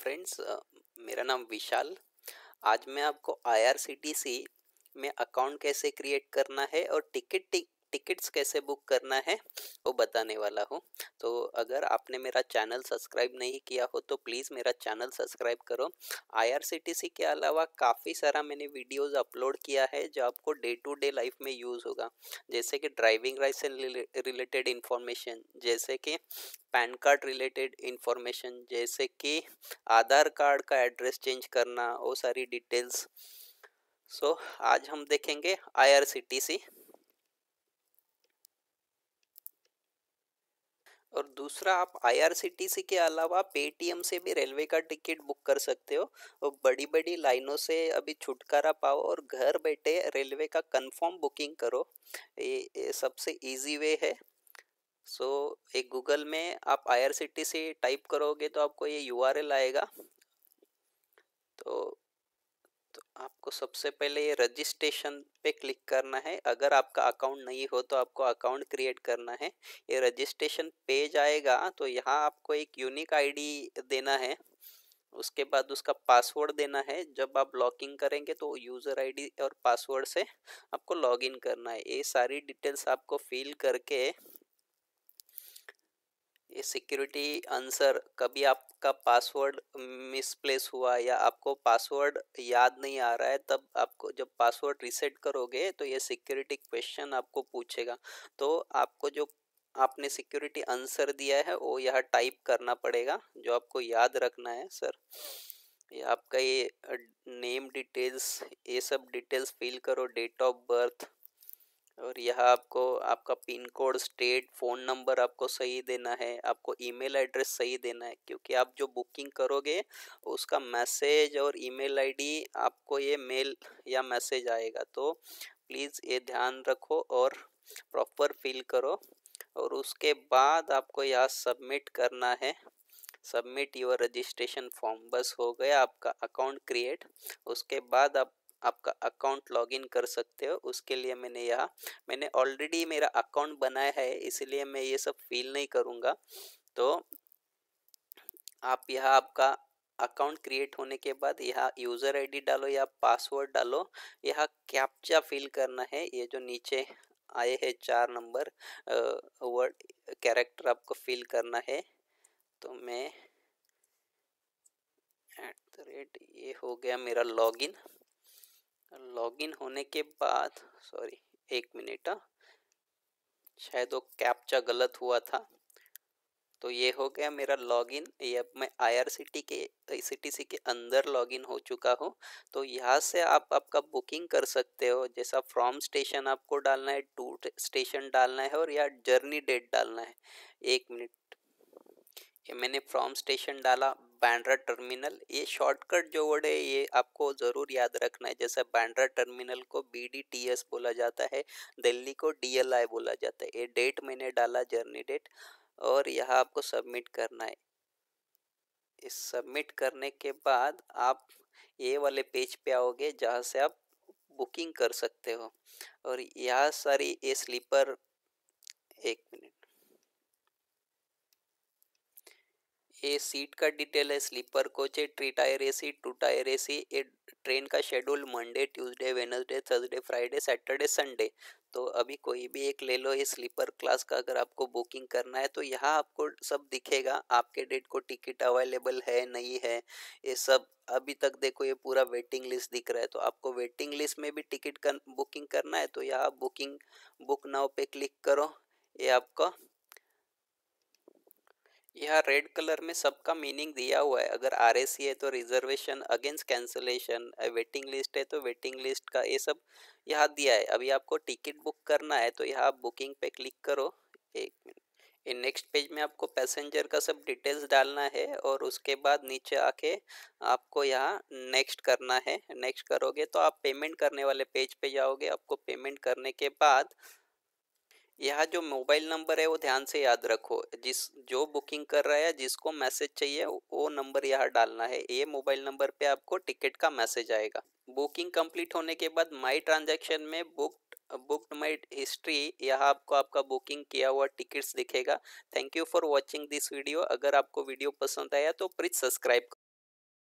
Friends, मेरा नाम विशाल। आज मैं आपको आईआरसीटीसी में अकाउंट कैसे क्रिएट करना है और टिकट्स कैसे बुक करना है वो बताने वाला हूँ। तो अगर आपने मेरा चैनल सब्सक्राइब नहीं किया हो तो प्लीज़ मेरा चैनल सब्सक्राइब करो। आईआरसीटीसी के अलावा काफ़ी सारा मैंने वीडियोस अपलोड किया है जो आपको डे टू डे लाइफ में यूज़ होगा, जैसे कि ड्राइविंग लाइसेंस रिलेटेड इंफॉर्मेशन, जैसे कि पैन कार्ड रिलेटेड इंफॉर्मेशन, जैसे कि आधार कार्ड का एड्रेस चेंज करना, वो सारी डिटेल्स। आज हम देखेंगे आईआरसीटीसी। और दूसरा, आप आईआरसीटीसी के अलावा पेटीएम से भी रेलवे का टिकट बुक कर सकते हो और बड़ी बड़ी लाइनों से अभी छुटकारा पाओ और घर बैठे रेलवे का कंफर्म बुकिंग करो। ये सबसे इजी वे है। एक गूगल में आप आईआरसीटीसी टाइप करोगे तो आपको ये यूआरएल आएगा। तो आपको सबसे पहले ये रजिस्ट्रेशन पे क्लिक करना है। अगर आपका अकाउंट नहीं हो तो आपको अकाउंट क्रिएट करना है। ये रजिस्ट्रेशन पेज आएगा तो यहाँ आपको एक यूनिक आईडी देना है। उसके बाद उसका पासवर्ड देना है। जब आप लॉगिन करेंगे तो यूज़र आईडी और पासवर्ड से आपको लॉगिन करना है। ये सारी डिटेल्स आपको फिल करके ये सिक्योरिटी आंसर, कभी आपका पासवर्ड मिसप्लेस हुआ या आपको पासवर्ड याद नहीं आ रहा है, तब आपको जब पासवर्ड रीसेट करोगे तो ये सिक्योरिटी क्वेश्चन आपको पूछेगा। तो आपको जो आपने सिक्योरिटी आंसर दिया है वो यहाँ टाइप करना पड़ेगा, जो आपको याद रखना है। सर, ये आपका ये नेम डिटेल्स, ये सब डिटेल्स फिल करो, डेट ऑफ बर्थ, और यह आपको आपका pin code, state, phone number आपको सही देना है। आपको ईमेल एड्रेस सही देना है, क्योंकि आप जो बुकिंग करोगे उसका मैसेज और ईमेल आईडी आपको ये मेल या मैसेज आएगा। तो प्लीज़ ये ध्यान रखो और प्रॉपर फिल करो। और उसके बाद आपको यहाँ सबमिट करना है। Submit your registration form. बस हो गया आपका अकाउंट क्रिएट। उसके बाद आप आपका अकाउंट लॉगिन कर सकते हो। उसके लिए मैंने ऑलरेडी मेरा अकाउंट बनाया है, इसलिए मैं ये सब फिल नहीं करूँगा। तो आप यहाँ आपका अकाउंट क्रिएट होने के बाद यहाँ यूज़र आईडी डालो या पासवर्ड डालो। यहाँ कैप्चा फिल करना है। ये जो नीचे आए हैं 4 नंबर वर्ड कैरेक्टर आपको फिल करना है। तो मैं ये हो गया मेरा लॉगिन। लॉगिन होने के बाद, सॉरी, 1 मिनट, शायद वो कैप्चा गलत हुआ था। तो ये हो गया मेरा लॉगिन। ये अब मैं आईआरसीटीसी के अंदर लॉगिन हो चुका हूँ। तो यहाँ से आप आपका बुकिंग कर सकते हो। जैसा फ्रॉम स्टेशन आपको डालना है, टू स्टेशन डालना है और या जर्नी डेट डालना है। 1 मिनट, ये मैंने फ्रॉम स्टेशन डाला। बांद्रा टर्मिनल, ये शॉर्टकट जो वर्ड है ये आपको ज़रूर याद रखना है। जैसे बांद्रा टर्मिनल को बीडीटीएस बोला जाता है, दिल्ली को डीएलआई बोला जाता है। ये डेट मैंने डाला, जर्नी डेट, और यहाँ आपको सबमिट करना है। इस सबमिट करने के बाद आप ये वाले पेज पे आओगे जहाँ से आप बुकिंग कर सकते हो। और यहाँ सारी ये स्लीपर, 1 मिनट, ये सीट का डिटेल है। स्लीपर कोच है, 3 टायर एसी, 2 टायर एसी। ये ट्रेन का schedule Monday, Tuesday, Wednesday, Thursday, Friday, Saturday, Sunday. तो अभी कोई भी एक ले लो। ये स्लीपर क्लास का अगर आपको बुकिंग करना है तो यहाँ आपको सब दिखेगा, आपके डेट को टिकट अवेलेबल है नहीं है, ये सब। अभी तक देखो ये पूरा वेटिंग लिस्ट दिख रहा है। तो आपको वेटिंग लिस्ट में भी टिकट बुकिंग करना है तो यहाँ बुक नाउ पे क्लिक करो। ये आपका यहाँ रेड कलर में सबका मीनिंग दिया हुआ है। अगर आरएसी है तो reservation against cancellation, waiting list है तो वेटिंग लिस्ट का ये सब यहाँ दिया है। अभी आपको टिकट बुक करना है तो यहाँ बुकिंग पे क्लिक करो। 1 मिनट, ये नेक्स्ट पेज में आपको पैसेंजर का सब डिटेल्स डालना है और उसके बाद नीचे आके आपको यहाँ नेक्स्ट करना है। नेक्स्ट करोगे तो आप पेमेंट करने वाले पेज पे जाओगे। आपको पेमेंट करने के बाद यहाँ जो मोबाइल नंबर है वो ध्यान से याद रखो। जो बुकिंग कर रहा है, जिसको मैसेज चाहिए वो नंबर यहाँ डालना है। ये मोबाइल नंबर पे आपको टिकट का मैसेज आएगा। बुकिंग कंप्लीट होने के बाद माई ट्रांजैक्शन में बुक्ड माई हिस्ट्री, यहाँ आपको आपका बुकिंग किया हुआ टिकट्स दिखेगा। Thank you for watching this video. अगर आपको वीडियो पसंद आया तो प्लीज़ सब्सक्राइब।